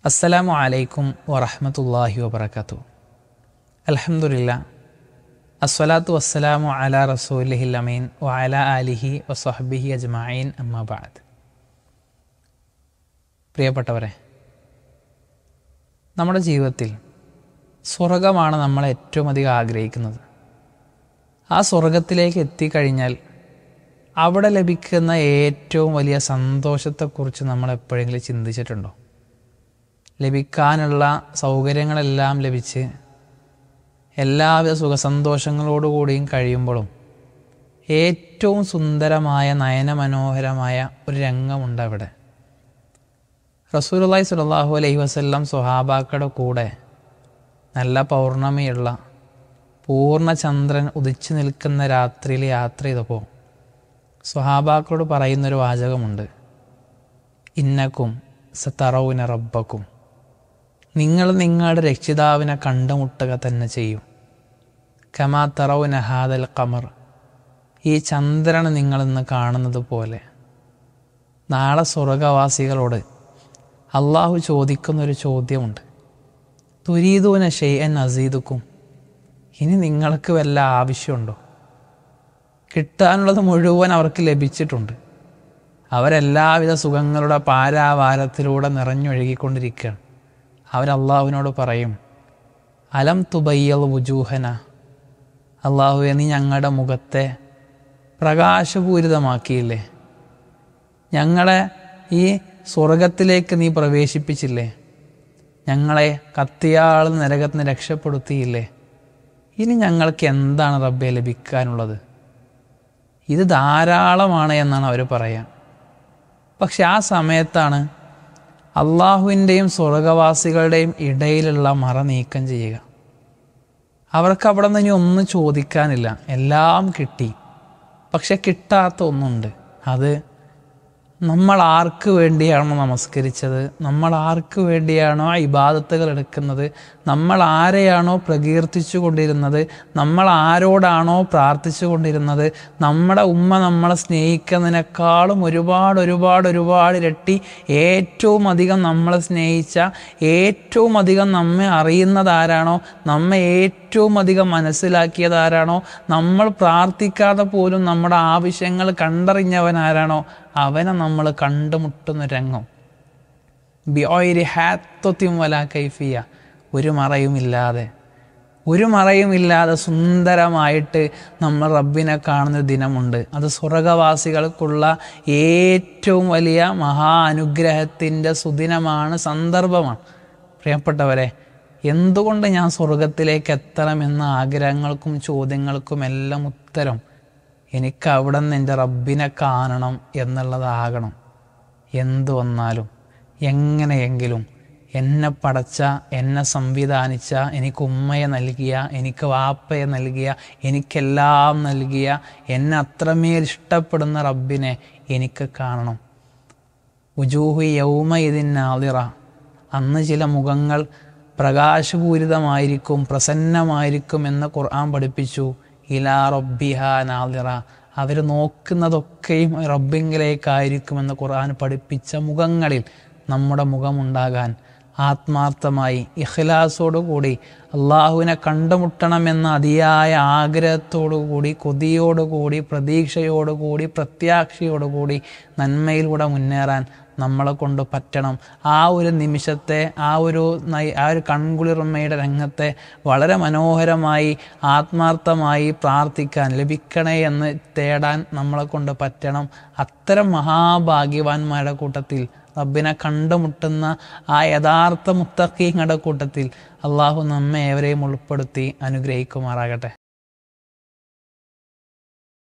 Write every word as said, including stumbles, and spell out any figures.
അസ്സലാമു അലൈക്കും വറഹ്മത്തുള്ളാഹി വബറകാതുഹു. അൽഹംദുലില്ലാ, അസ്സലാത്തു വസ്സലാമു അലാ റസൂലിഹിൽ അമീൻ വഅലാ ആലിഹി വസ്വഹ്ബിഹി അജ്മഈൻ, അമ്മാ ബഅദ്. പ്രിയപ്പെട്ടവരെ, നമ്മുടെ ജീവിതത്തിൽ സ്വർഗമാണ് നമ്മൾ ഏറ്റവും അധികം ആഗ്രഹിക്കുന്നത്. ആ സ്വർഗത്തിലേക്ക് എത്തിക്കഴിഞ്ഞാൽ അവിടെ ലഭിക്കുന്ന ഏറ്റവും വലിയ സന്തോഷത്തെക്കുറിച്ച് നമ്മൾ എപ്പോഴെങ്കിലും ചിന്തിച്ചിട്ടുണ്ടോ? ലഭിക്കാനുള്ള സൗകര്യങ്ങളെല്ലാം ലഭിച്ച് എല്ലാവിധ സുഖസന്തോഷങ്ങളോടുകൂടിയും കഴിയുമ്പോഴും ഏറ്റവും സുന്ദരമായ നയനമനോഹരമായ ഒരു രംഗമുണ്ട് അവിടെ. റസൂലുള്ളാഹി സ്വല്ലല്ലാഹു അലൈഹി വസല്ലം സ്വഹാബാക്കളുടെ കൂടെ നല്ല പൗർണമിയുള്ള പൂർണ്ണചന്ദ്രൻ ഉദിച്ചു നിൽക്കുന്ന രാത്രിയിൽ യാത്ര ചെയ്തപ്പോൾ സ്വഹാബാക്കളോട് പറയുന്നൊരു വാചകമുണ്ട്: ഇന്നക്കും സതറൗന റബ്ബക്കും, നിങ്ങൾ നിങ്ങളുടെ രക്ഷിതാവിനെ കണ്ടുമുട്ടുക തന്നെ ചെയ്യും. കമാ തറൗന ഹാദൽ ഖമർ, ഈ ചന്ദ്രനെ നിങ്ങളിന്ന് കാണുന്നത് പോലെ. നാളെ സ്വർഗവാസികളോട് അള്ളാഹു ചോദിക്കുന്നൊരു ചോദ്യമുണ്ട്: തുരീദൂന ഷൈഅൻ അസീദുക്കും, ഇനി നിങ്ങൾക്ക് വല്ല ആവശ്യമുണ്ടോ? കിട്ടാനുള്ളത് മുഴുവൻ അവർക്ക് ലഭിച്ചിട്ടുണ്ട്. അവരെല്ലാവിധ സുഖങ്ങളുടെ പാരാവാരത്തിലൂടെ നിറഞ്ഞൊഴുകിക്കൊണ്ടിരിക്കുകയാണ്. അവരല്ലാഹുവിനോട് പറയും: അലം തുബയ്യൽ വുജൂഹന, അള്ളാഹുവേ, നീ ഞങ്ങളുടെ മുഖത്തെ പ്രകാശപൂരിതമാക്കിയില്ലേ? ഞങ്ങളെ ഈ സ്വർഗത്തിലേക്ക് നീ പ്രവേശിപ്പിച്ചില്ലേ? ഞങ്ങളെ കത്തിയാൾ നരകത്തിന് രക്ഷപ്പെടുത്തിയില്ലേ? ഇനി ഞങ്ങൾക്ക് എന്താണ് റബ്ബേ ലഭിക്കാനുള്ളത്? ഇത് ധാരാളമാണ് എന്നാണ് അവർ പറയുക. പക്ഷെ ആ സമയത്താണ് അള്ളാഹുവിൻ്റെയും സ്വർഗവാസികളുടെയും ഇടയിലുള്ള മറ നീക്കം ചെയ്യുക. അവർക്ക് അവിടെ നിന്ന് ഇനി ഒന്നും ചോദിക്കാനില്ല, എല്ലാം കിട്ടി. പക്ഷെ കിട്ടാത്ത ഒന്നുണ്ട്. അത് നമ്മൾ ആർക്ക് വേണ്ടിയാണോ നമസ്കരിച്ചത്, നമ്മൾ ആർക്ക് വേണ്ടിയാണോ ഇബാദത്തുകൾ എടുക്കുന്നത്, നമ്മൾ ആരെയാണോ പ്രകീർത്തിച്ചു കൊണ്ടിരുന്നത്, നമ്മൾ ആരോടാണോ പ്രാർത്ഥിച്ചു കൊണ്ടിരുന്നത്, നമ്മുടെ ഉമ്മ നമ്മളെ സ്നേഹിക്കുന്നതിനേക്കാളും ഒരുപാട് ഒരുപാട് ഒരുപാട് ഇരട്ടി ഏറ്റവും അധികം നമ്മളെ സ്നേഹിച്ച, ഏറ്റവും അധികം നമ്മെ അറിയുന്നതാരാണോ, നമ്മെ ഏറ്റവും അധികം മനസ്സിലാക്കിയതാരാണോ, നമ്മൾ പ്രാർത്ഥിക്കാതെ പോലും നമ്മുടെ ആവശ്യങ്ങൾ കണ്ടറിഞ്ഞവനാരാണോ, അവനെ നമ്മൾ കണ്ടുമുട്ടുന്ന രംഗം. ബിഒയ്രി ഹാത്തൊത്തിം വലാ കൈഫിയ, ഒരു മറയുമില്ലാതെ ഒരു മറയുമില്ലാതെ സുന്ദരമായിട്ട് നമ്മൾ റബ്ബിനെ കാണുന്ന ദിനമുണ്ട്. അത് സ്വർഗവാസികൾക്കുള്ള ഏറ്റവും വലിയ മഹാ അനുഗ്രഹത്തിൻ്റെ സുദിനമാണ്, സന്ദർഭമാണ്. പ്രിയപ്പെട്ടവരെ, എന്തുകൊണ്ട് ഞാൻ സ്വർഗത്തിലേക്ക് എത്തണമെന്ന ആഗ്രഹങ്ങൾക്കും ചോദ്യങ്ങൾക്കും എല്ലാം ഉത്തരം എനിക്ക് അവിടെ നിന്ന് എൻ്റെ റബ്ബിനെ കാണണം എന്നുള്ളതാകണം. എന്തു വന്നാലും എങ്ങനെയെങ്കിലും എന്നെ പടച്ച, എന്നെ സംവിധാനിച്ച, എനിക്ക് ഉമ്മയെ നൽകിയ, എനിക്ക് വാപ്പയെ നൽകിയ, എനിക്കെല്ലാം നൽകിയ, എന്നെ അത്രമേൽ ഇഷ്ടപ്പെടുന്ന റബ്ബിനെ എനിക്ക് കാണണം. ഉജൂഹു യൗമ ഇതിൻ നാദിറ, അന്ന് ചില മുഖങ്ങൾ പ്രകാശപൂരിതമായിരിക്കും, പ്രസന്നമായിരിക്കും എന്ന് ഖുർആൻ പഠിപ്പിച്ചു. ഇലാ റബ്ബിഹാ നാദിറ, അവർ നോക്കുന്നതൊക്കെയും റബ്ബിങ്കിലേക്കായിരിക്കുമെന്ന് ഖുർആൻ പഠിപ്പിച്ച മുഖങ്ങളിൽ നമ്മുടെ മുഖമുണ്ടാകാൻ ആത്മാർത്ഥമായി ഇഖ്ലാസോടുകൂടി അള്ളാഹുവിനെ കണ്ടുമുട്ടണമെന്ന അതിയായ ആഗ്രഹത്തോടുകൂടി, കൊതിയോടുകൂടി, പ്രതീക്ഷയോടുകൂടി, പ്രത്യാശയോടുകൂടി നന്മയിലൂടെ മുന്നേറാൻ നമ്മളെ കൊണ്ട് പറ്റണം. ആ ഒരു നിമിഷത്തെ, ആ ഒരു ആ ഒരു കൺകുളിർമയുടെ രംഗത്തെ വളരെ മനോഹരമായി ആത്മാർത്ഥമായി പ്രാർത്ഥിക്കാൻ, ലഭിക്കണേ എന്ന് തേടാൻ നമ്മളെ കൊണ്ട് പറ്റണം. അത്തരം മഹാഭാഗ്യവാന്മാരുടെ കൂട്ടത്തിൽ, റബ്ബിനെ കണ്ടുമുട്ടുന്ന ആ യഥാർത്ഥ മുത്തഖീങ്ങളുടെ കൂട്ടത്തിൽ അള്ളാഹു നമ്മെ ഏവരെയും ഉൾപ്പെടുത്തി അനുഗ്രഹിക്കുമാറാകട്ടെ.